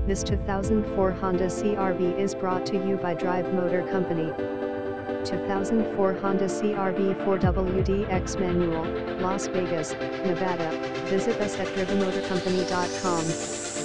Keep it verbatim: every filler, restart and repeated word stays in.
This two thousand four Honda C R V is brought to you by Drive Motor Company. two thousand four Honda C R V four W D X Manual, Las Vegas, Nevada. Visit us at driven motor company dot com.